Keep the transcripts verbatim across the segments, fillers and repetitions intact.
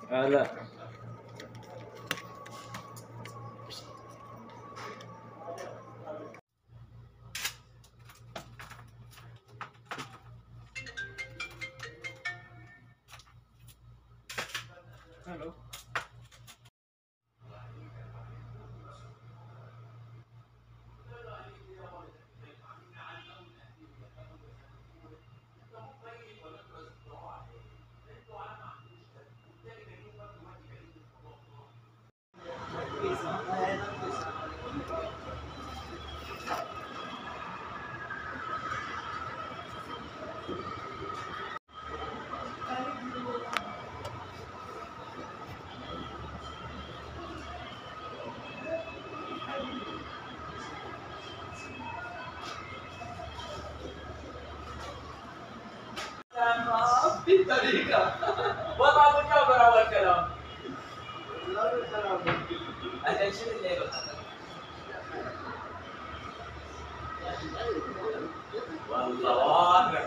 آه لا. الو. في الطريقة والله مجابر أول كلام. عشان شنو اللي والله واقع.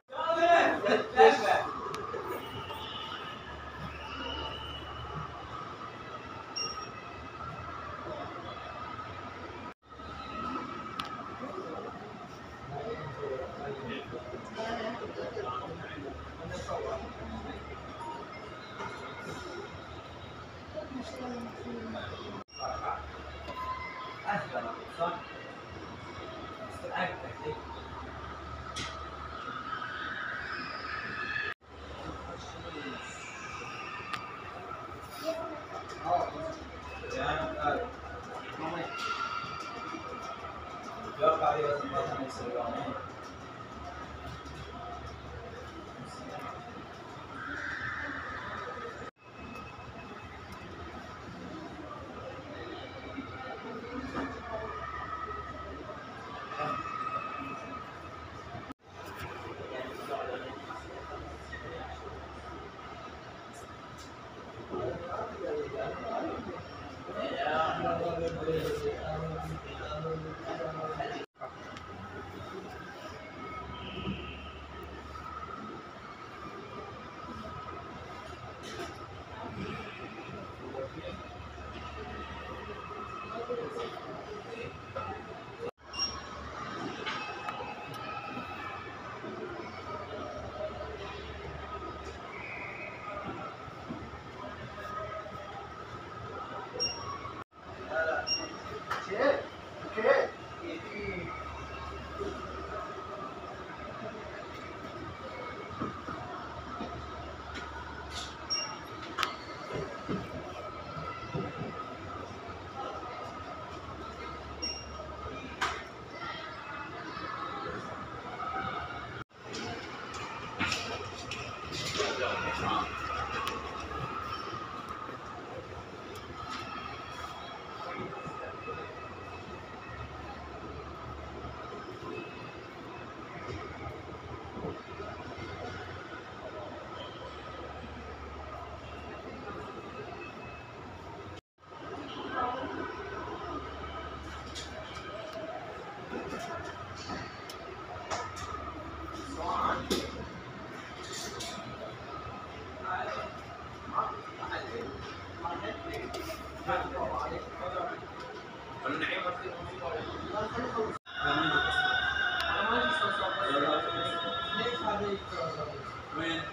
وين؟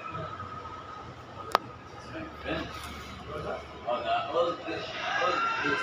فين؟ هذا أولد أولد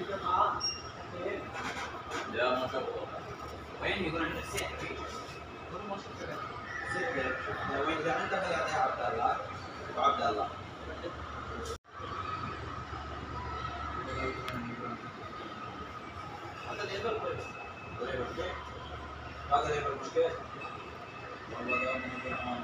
لا ما شاء الله. وين يقول عندك سحر فيه؟ يقول ما شفت سحر. سحر. وين اذا عندك يا عبد الله وعبد الله. هذا الليبر كويس. هذا الليبر مشكلة. والله ده من القرآن.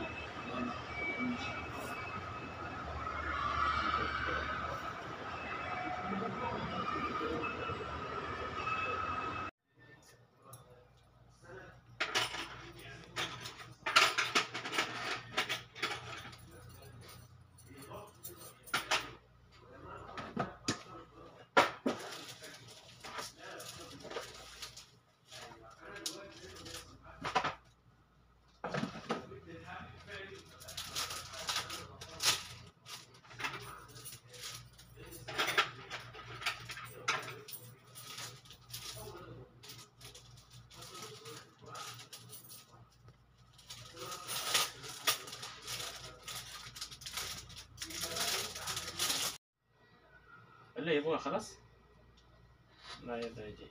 اللي يبغى خلاص لا يبغى يجي.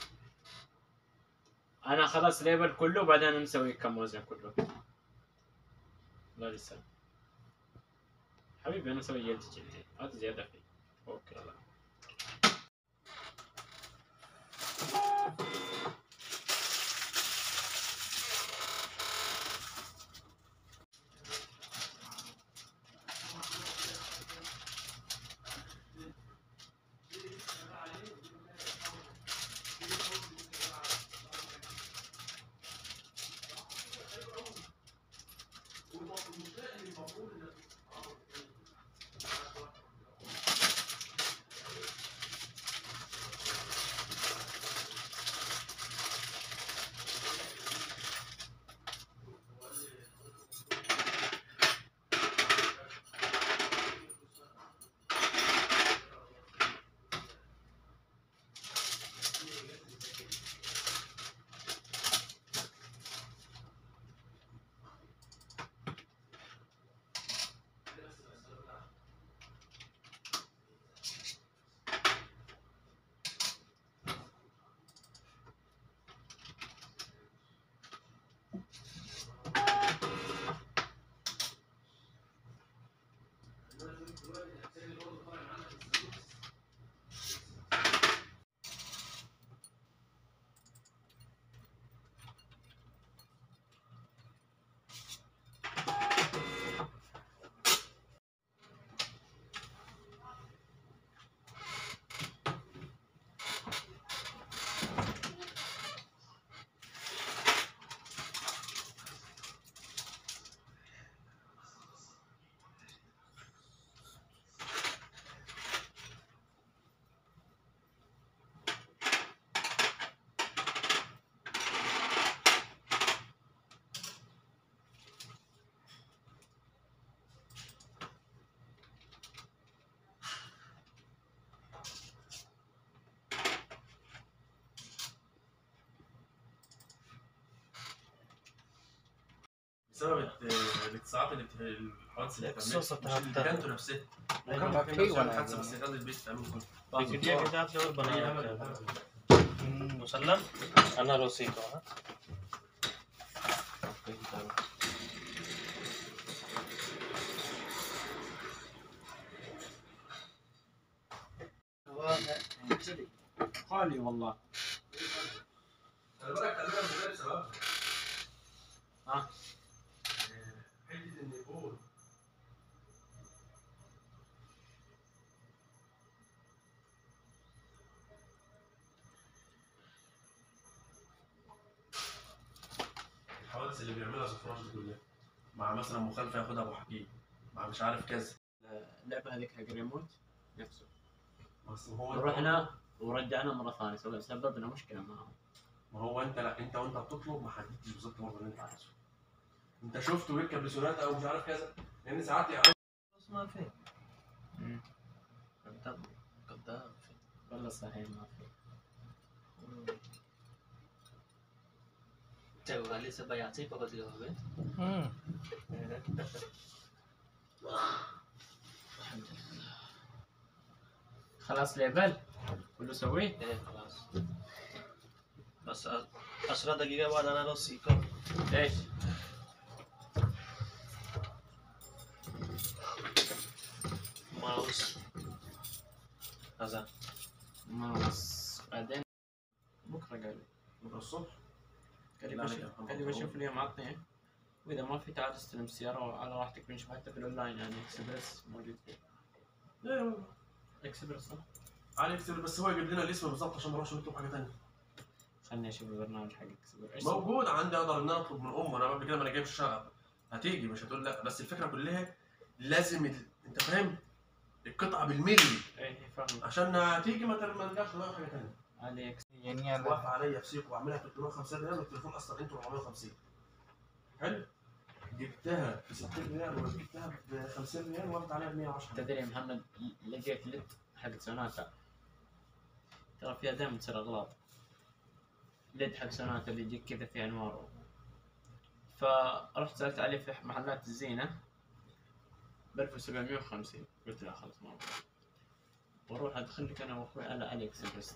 انا خلاص ليبل كله بعدين نسوي كم وزن كله. لا لسه حبيبي انا اسوي يد جلدي هذا زياده فيه. اوكي لا. بسبب الاتصالات اللي في الحوادث اللي الصوصة بتعملها مش اللي كانتوا نفسها أيوة، وكان في في نفس ولا الحادثه بس خلي البيت تعمل كله لكن دي كتاب له البنات مسلم انا روسيكو ها خالي والله. خلي بالك خلي بالك من سبب ها حته ان يقول الحوادث اللي بيعملها زفران دي كلها مع مثلا مخالفه ياخدها ابو حكيم مع مش عارف كذا اللعبه هذيك حق ريموت نفسه بس هو رحنا ورجعنا مره ثانيه سبب سببنا مشكله معهم. ما هو انت لا انت وانت بتطلب ما حددتش بالظبط برضه اللي انت عايزه انت شفته بيركب بسونات او مش عارف كذا لان ساعات يعني ما في كذاب كذاب والله صحيح ما في. Chào bạn Lisa Bayan sih pokok juga kan? خلاص ليفل كله سويه؟ ايه خلاص. بس عشر دقيقة بعد انا نص ايش؟ ماوس هذا ماوس بعدين بكره قال لي بكره الصبح قال لي لا، بشوف لا، قال لي بشوف اليوم عطني، واذا ما في تعال استلم السيارة على راحتك، بنشوف حتى في الاونلاين يعني اكسبرس موجود فيه. ايه اكسبرس صح؟ علي يكسب، بس هو يجيب لنا الاسم بالظبط عشان ما نروحش نطلب حاجه ثانيه. خلني اشوف البرنامج حق اكسبرس. إيش اسمه؟ موجود عندي، اقدر ان انا اطلب من امه. انا قبل كده ما انا جايب الشقه هتيجي، مش هتقول لا. بس الفكره كلها لازم ال... انت فاهم القطعه بالملي ايه فاهم. عشان هتيجي ما تر- ما نرجعش نغير حاجه ثانيه. علي اكس يعني واقف عليا بسيق واعملها ثلاثمية وخمسين ريال، والتليفون اصلا انتوا أربعمية وخمسين. حلو. جبتها ب ستين ريال وجبتها ب خمسين ريال وقفت عليها ب مية وعشرة. تدري يا محمد لقيت لت حق سوناتا، ترى فيها دائما تصير اغلاط. ليد حق سوناتا اللي يجيك كذا في انوار، فرحت سالت عليه في محلات الزينه ب ألف وسبعمية وخمسين، قلت لا خلاص ما أبغى. واروح ادخل لك انا واخوي على علي اكسبرس.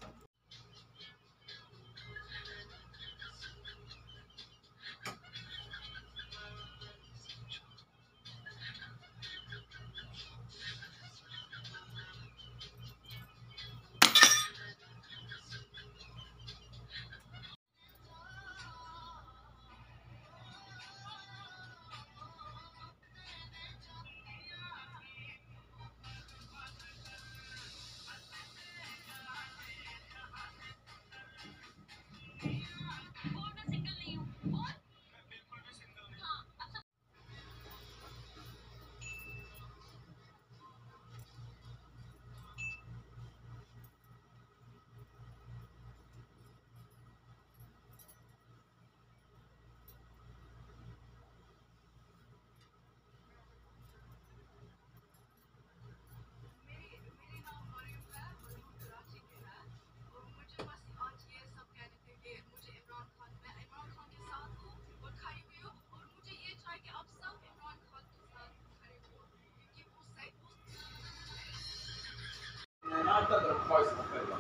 ما تضرب خايس مخربة.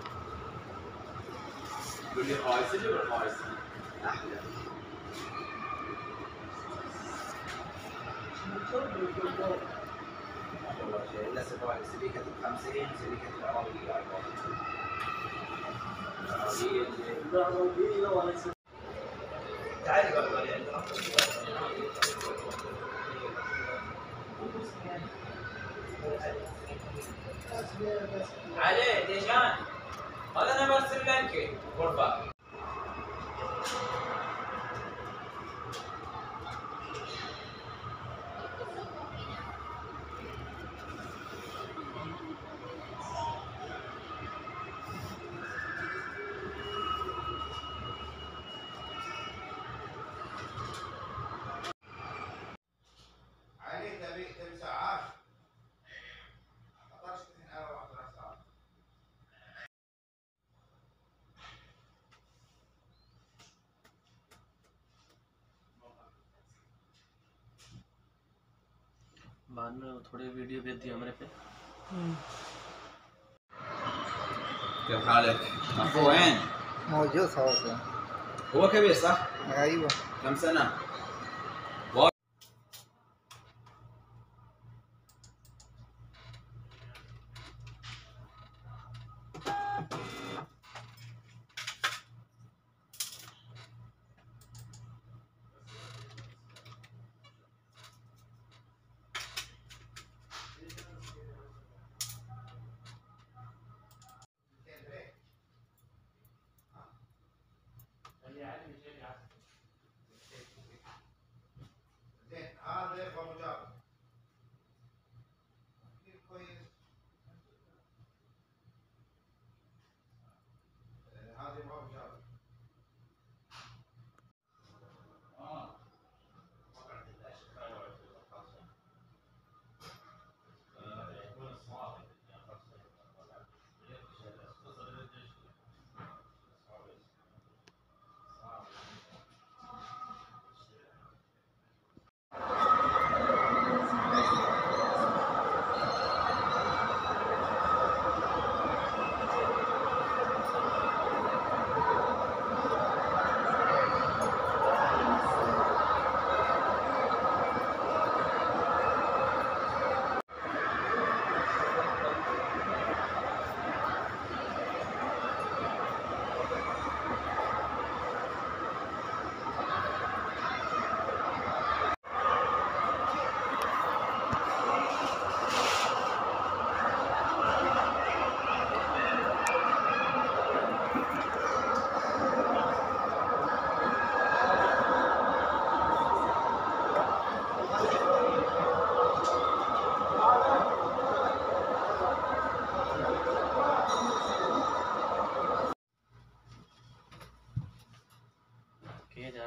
تقول لي خايس اللي بالخايس احلى. والله شيء الا سبعة سبيكة الخمسين سبيكة العربية العربية تعالي بقى عندنا عليه ديشان هذا نمبر سريلانكي غرفة. عليه تبي تبي ساعات أقدرش تحن أنا واحد ثلاث ساعات. बाद में थोड़ी वीडियो भेज दी हमारे पे। كيف حالك؟ أخوه وين؟ موجود خلاص. هو كبير صح؟ ايوه. كم سنة؟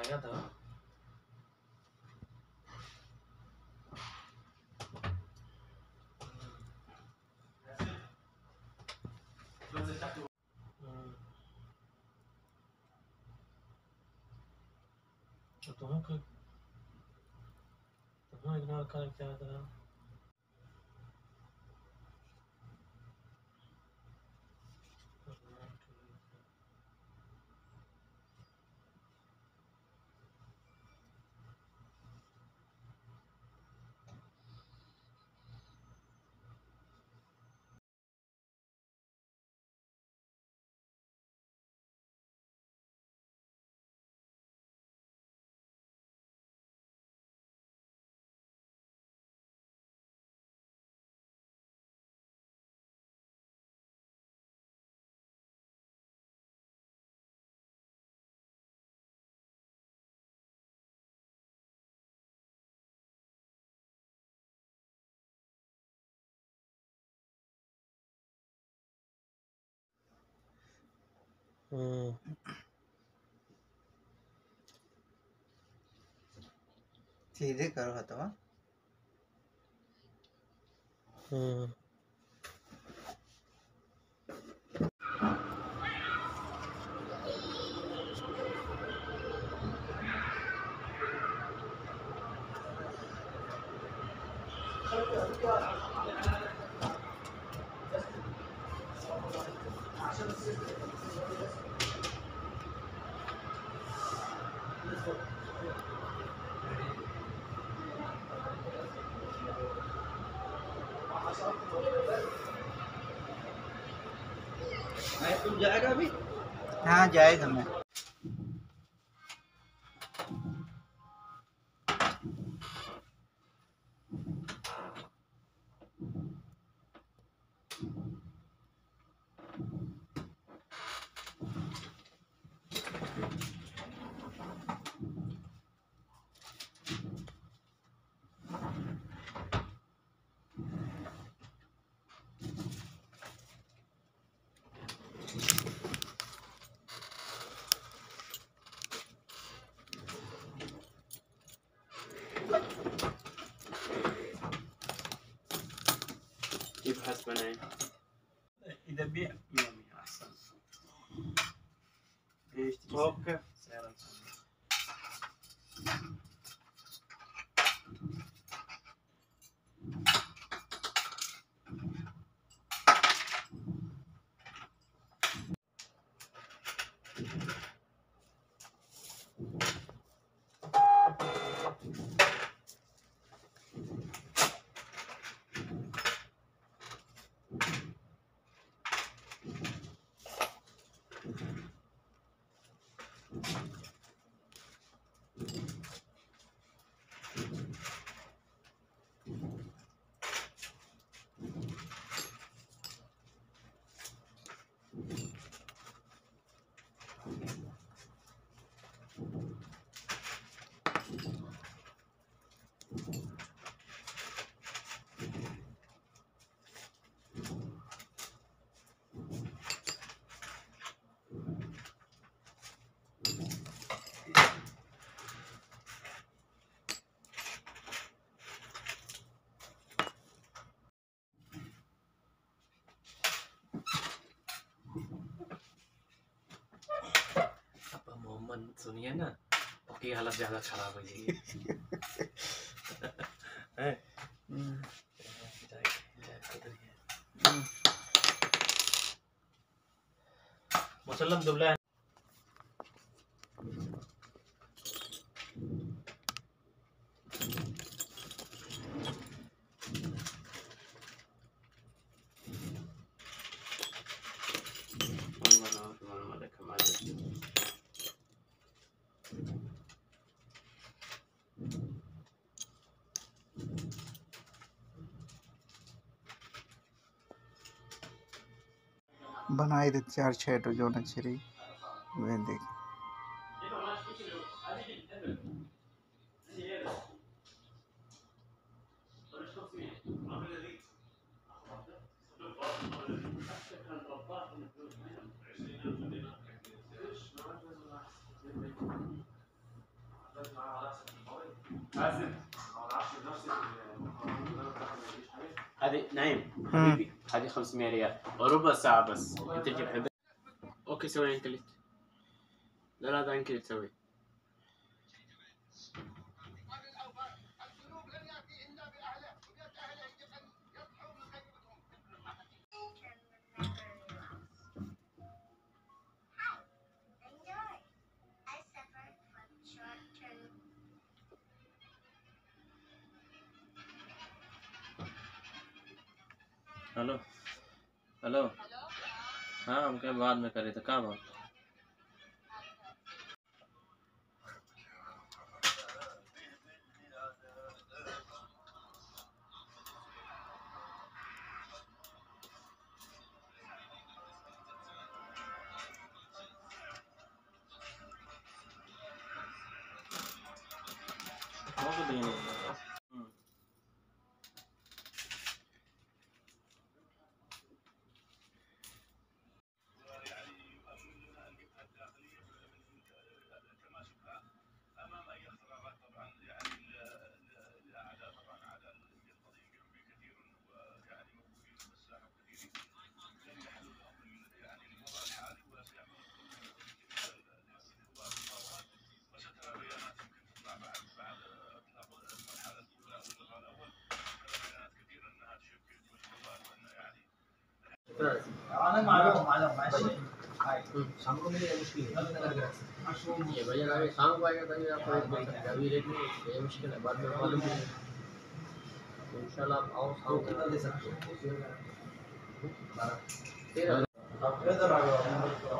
حاجاتها. तो ممكن طب ما يقدر كان كذا. हम्म सीधे करो हथवा। हम्म तुम जाएगा अभी? हाँ जाएगा मैं। يبحث بناي إذا بيع يومي أحسن. اوكي سعر apa momen Suniana oke halat jalan kharaab हो जाएगी है हम्म, जाए जाए किधर है हम्म। مسلم دبلان والله انا في الملك ما ادري बनाई दे चार छः तो जो न छिरी वे देख। هذه نايم حبيبي، هذه خمسمية ريال وربع ساعة بس. انت تجيب حبيبي. اوكي سوي انت اللي لا لا ده انت اللي تسوي. हेलो हेलो हाँ हम क्या बाद में करे थे कहाँ बात انا معلوم معلوم ماشي هاي शाम में ये मुश्किल है अलग अलग ये भैया अभी शाम को आएगा तभी आपको रेट मिल सकता है। अभी रेट नहीं है, ये मुश्किल है, बाद में मालूम नहीं है। इंशाल्लाह आप आओ शाम को कितना दे सकते हो तेरह आप इधर आ जाओ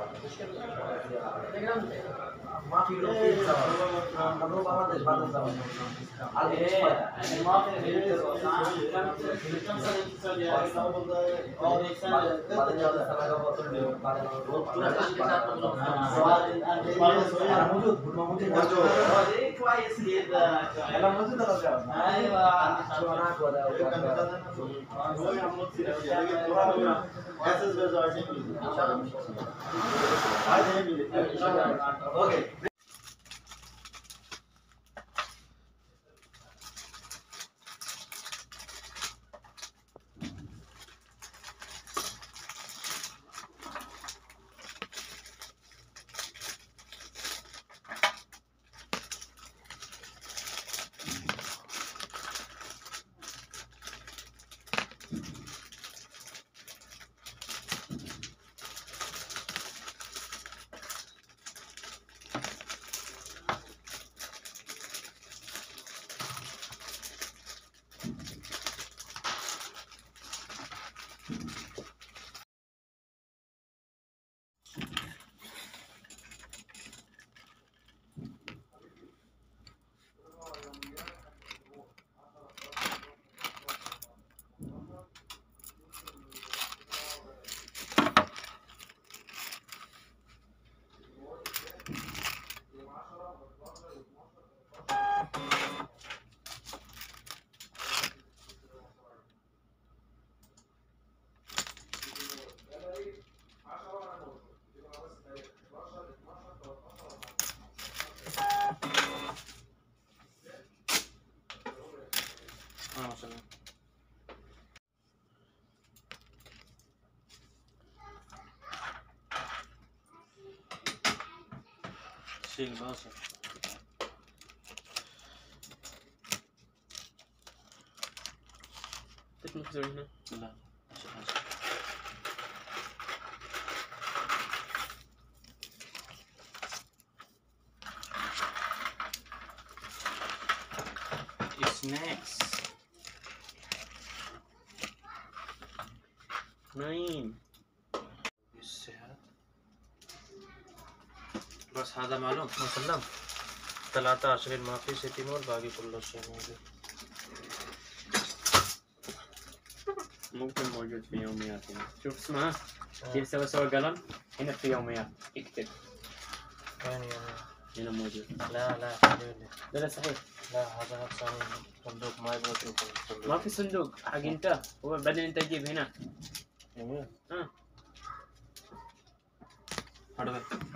माफी लो हम लोग बांग्लादेश बांग्लादेश आगे माफी और एक साल बाद में ज्यादा समय का बोतल में बाद में पूरा काम के साथ मौजूद मौजूद كويس جدا انا موجود انا ايوه شو انا اقول هو يعمل كده اساس بزارتين ان شاء الله هذا اوكي شيل باصر تكمل تسوي هنا لا سناكس نايم الصحة بس هذا معلوم مسلم ثلاثة عشرين ما في ستين والباقي كله شيء موجود. ممكن موجود في يوميات هنا. شوف اسمها كيف سوى سوى قلم هنا في يوميات اكتب وين يعني؟ هنا موجود. لا لا حبيبي لا لا صحيح لا هذا نفس صندوق ما يبغى تشوفه الصندوق. ما في صندوق حق انت هو بعدين انت تجيب هنا. جميل. اه هذا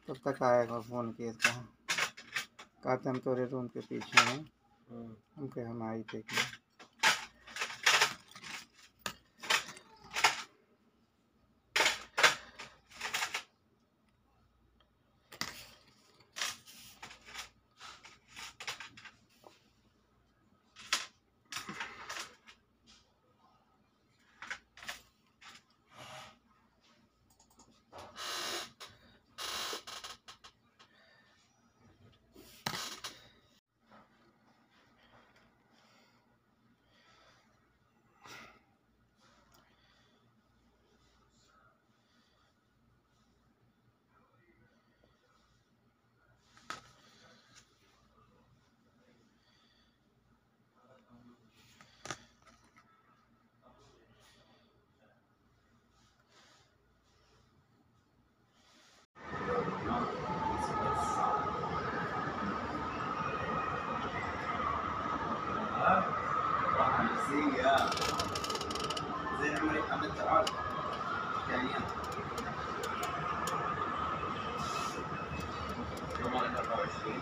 तब तक आएगा फ़ोन किया था, कहते हम तोरे रूम के पीछे हैं। हम कहे हम आई थे कि زي عمري محمد تعال يعني يوم أربعة وعشرين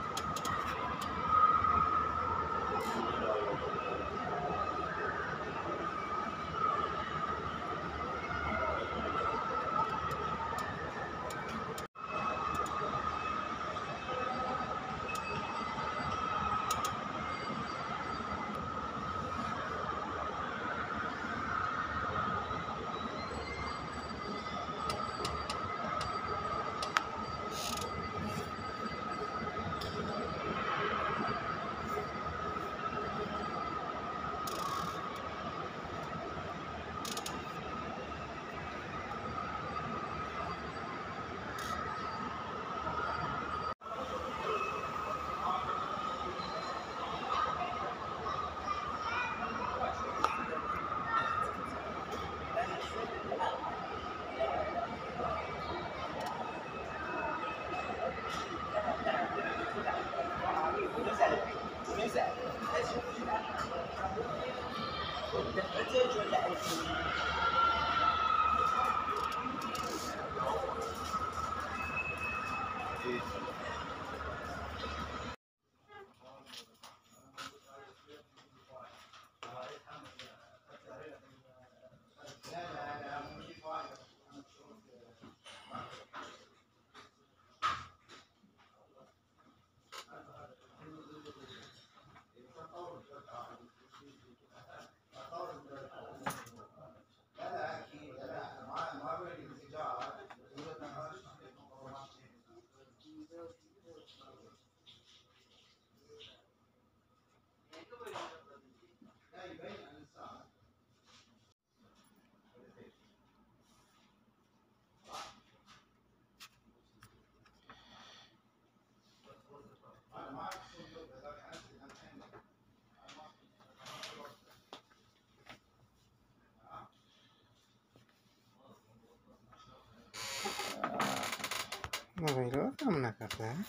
मोबाइल और काम ना करता है।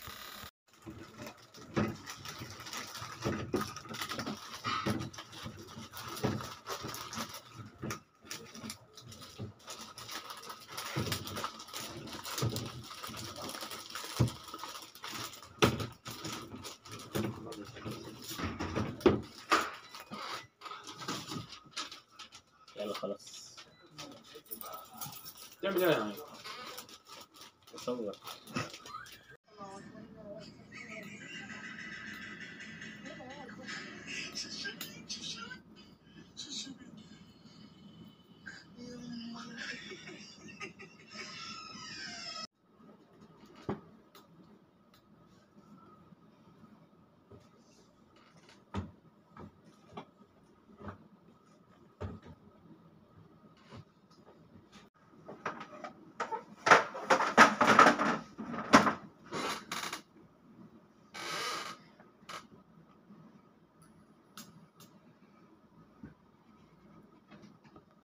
يلا خلاص تعمل ايه يعني؟ صور